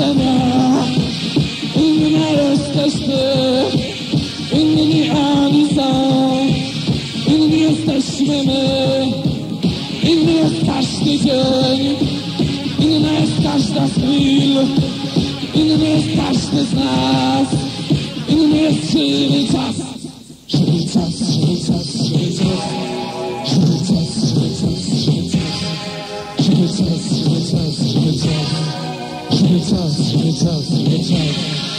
jestem ja, inni nie jesteś ty, inni oni są, inni jesteśmy my, inny jest każdy dzień, inna jest każda chwil, inny jest każdy z nas, inny jest żywy czas. Żywy czas, żywy czas, żywy czas, żywy czas, żywy czas, żywy czas, żywy czas, żywy czas, żywy czas, żywy czas, żywy czas, żywy czas.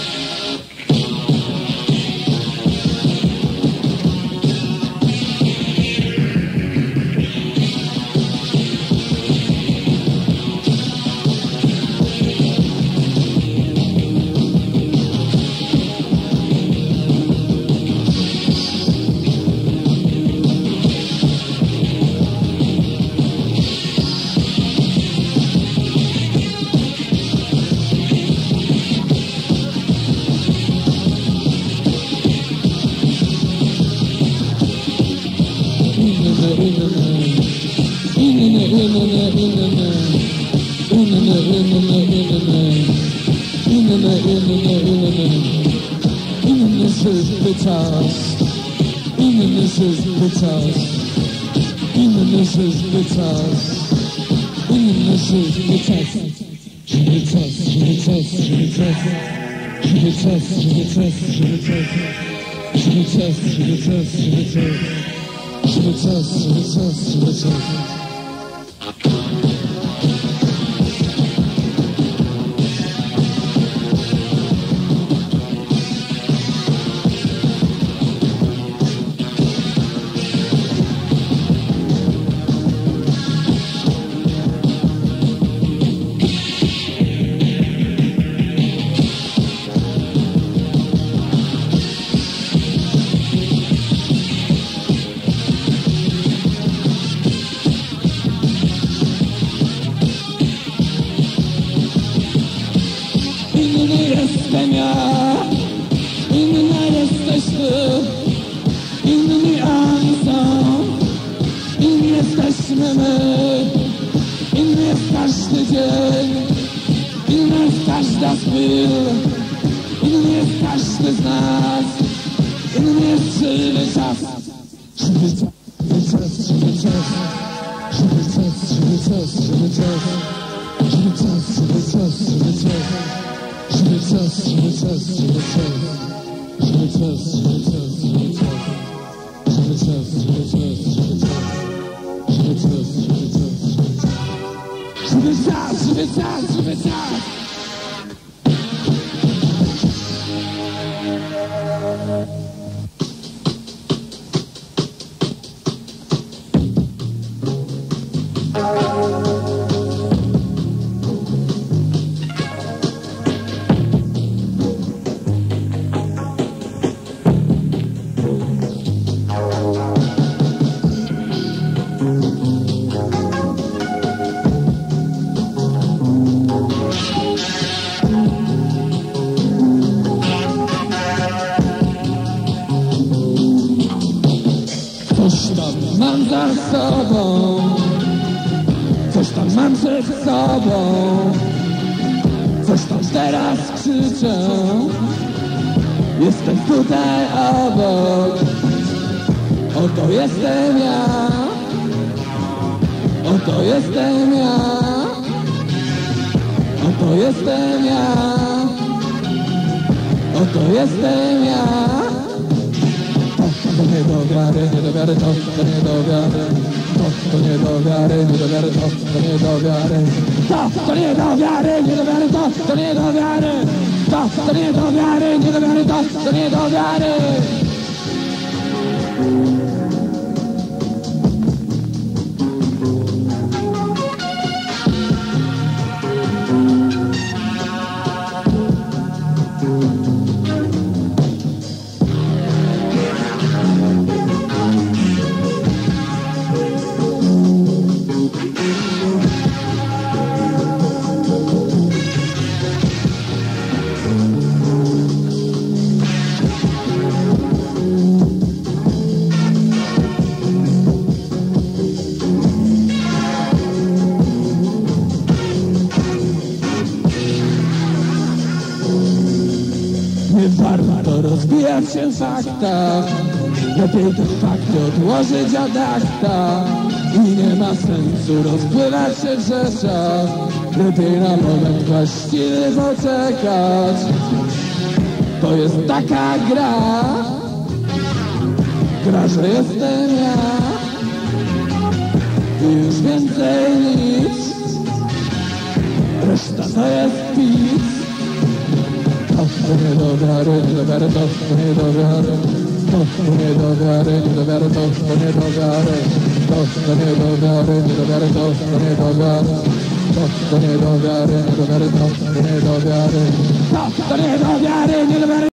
Jestem tutaj obok, oto jestem ja, oto jestem ja, oto jestem ja, oto jestem ja. To nie do wiary, nie do wiary, to nie do wiary, to nie do wiary, nie do wiary, to nie do wiary, to nie do wiary, nie do wiary, to nie do wiary. To nie do wiary, nie do wiary, to nie do wiary. skupiać się w faktach. Lepiej te fakty odłożyć ad acta. I nie ma sensu rozpływać się w rzeczach. Lepiej na moment właściwy poczekać. To jest taka gra, że jestem ja i już więcej nic. Reszta to jest pic. To nie do wiary, nie do wiary, to nie do wiary. To nie do wiary, nie do wiary, to nie do wiary. To nie do wiary, nie do wiary, to nie do wiary. To nie do wiary, nie do wiary, to nie do wiary. To nie do wiary, nie do wiary.